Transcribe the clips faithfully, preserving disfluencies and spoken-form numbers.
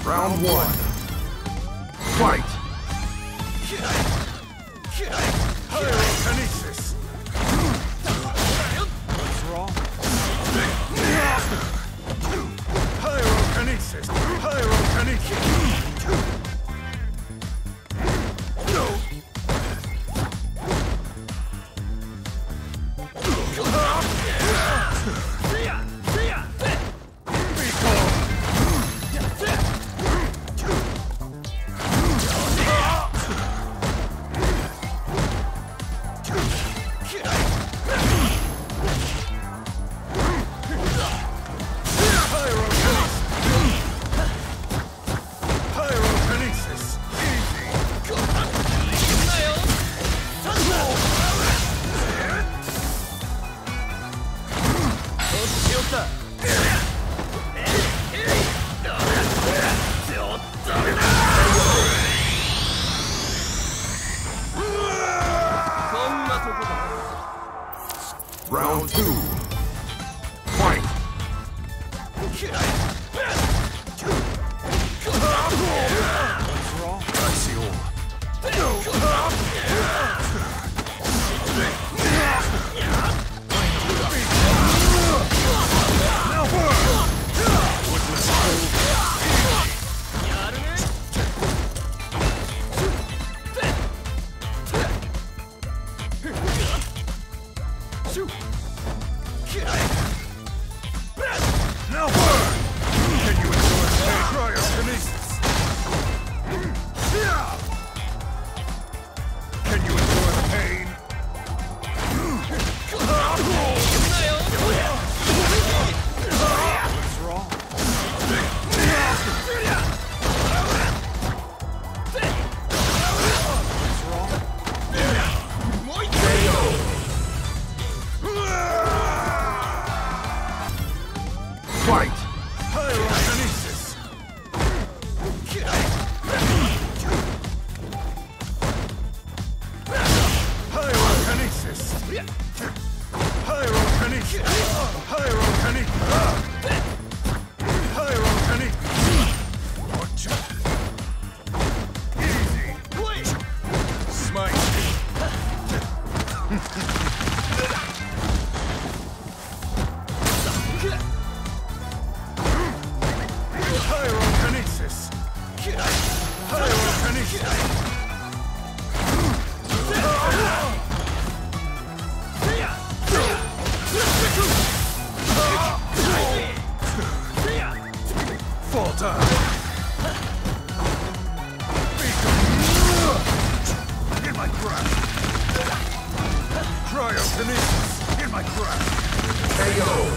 Round one. Fight! Pyrokinesis! What's wrong? Pyrokinesis! Pyrokinesis! Round two. Fight! What's wrong? I see all. Now burn! Witness cold. Now burn! Can you endure the pain? Cryokinesis! Can you endure the pain? What's wrong? What's wrong? Fight! Pyrokinesis! Pyrokinesis! Pyrokinesis! Pyrokinesis! Pyrokinesis! Watch out! Easy! Smite! Pyrokinesis! Pyrokinesis! Fall down! In my grasp! Cryokinesis! In my grasp! K O!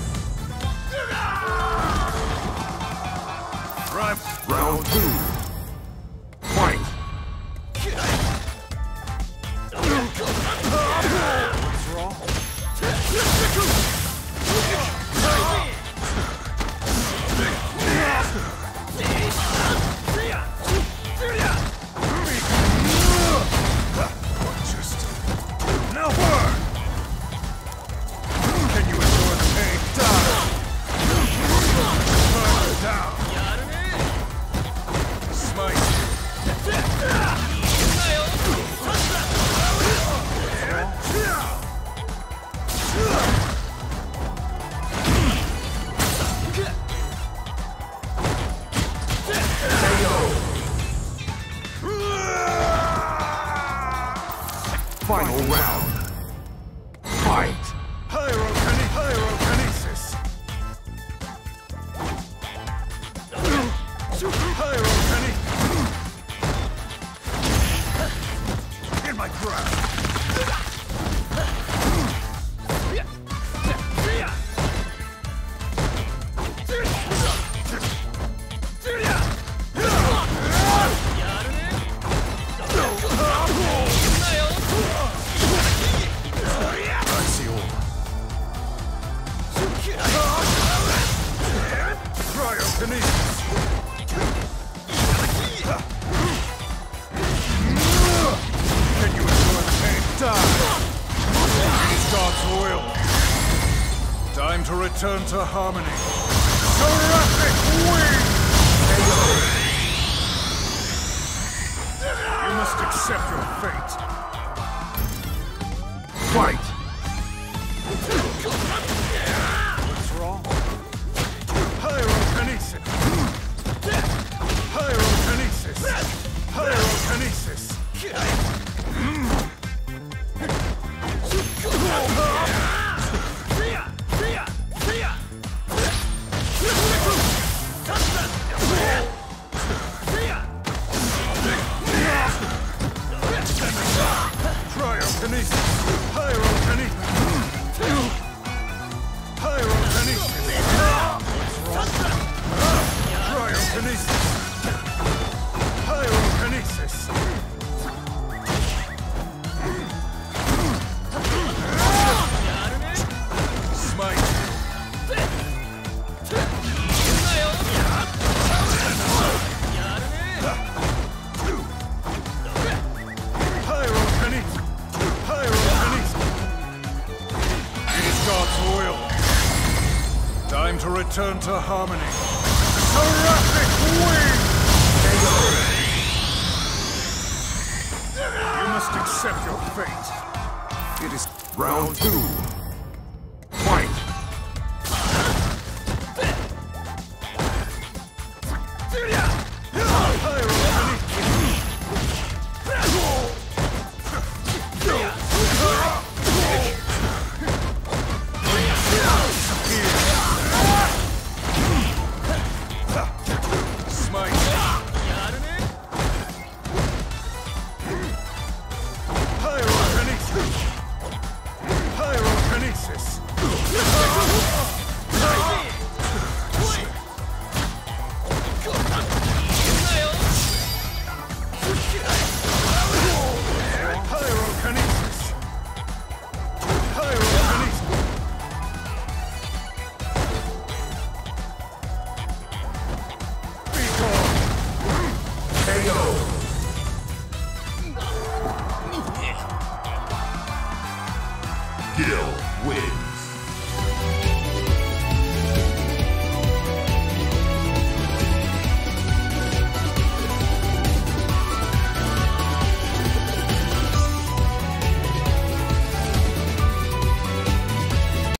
Right. Round two. Fight! What's wrong? Just now burn! Can you endure the pain? Die! Burn down! Smite! Final round. Fight! Pyrokine- Pyrokinesis! Pyrokinesis! In my grasp! I see all. Cryokinesis! Can you endure the pain? Die! These God's will. Time to return to harmony. Seraphic wing! return to harmony. Seraphic wing! You must accept your fate. It is round two.